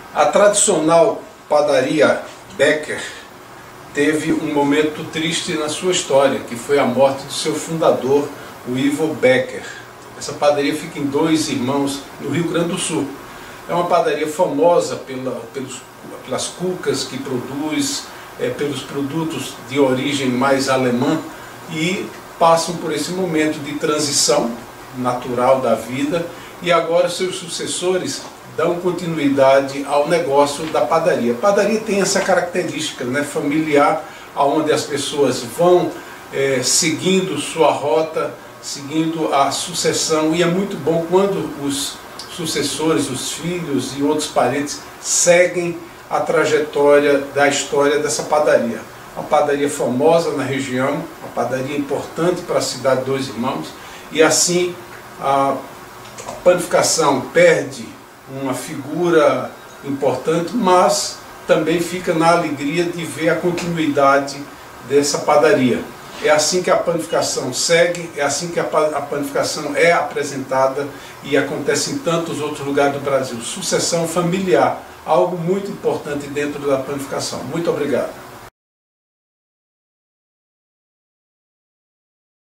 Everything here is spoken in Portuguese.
A tradicional padaria Becker teve um momento triste na sua história, que foi a morte do seu fundador, o Ivo Becker. Essa padaria fica em Dois Irmãos, no Rio Grande do Sul. É uma padaria famosa pelas cucas que produz, pelos produtos de origem mais alemã, e passam por esse momento de transição natural da vida, e agora seus sucessores dão continuidade ao negócio da padaria. A padaria tem essa característica, né, familiar, onde as pessoas vão seguindo sua rota, seguindo a sucessão, e é muito bom quando os sucessores, os filhos e outros parentes seguem a trajetória da história dessa padaria. Uma padaria famosa na região, uma padaria importante para a cidade de Dois Irmãos, e assim a panificação perde uma figura importante, mas também fica na alegria de ver a continuidade dessa padaria. É assim que a panificação segue, é assim que a panificação é apresentada e acontece em tantos outros lugares do Brasil. Sucessão familiar, algo muito importante dentro da panificação. Muito obrigado.